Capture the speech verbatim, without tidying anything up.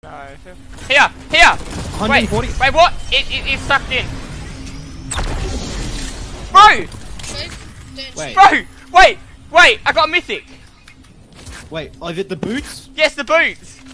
No. Here! Here! one forty. Wait, wait, what? It, it, it's sucked in. Bro! Wait. Bro! Wait! Wait! I got a mythic! Wait, oh, is it the boots? Yes, the boots!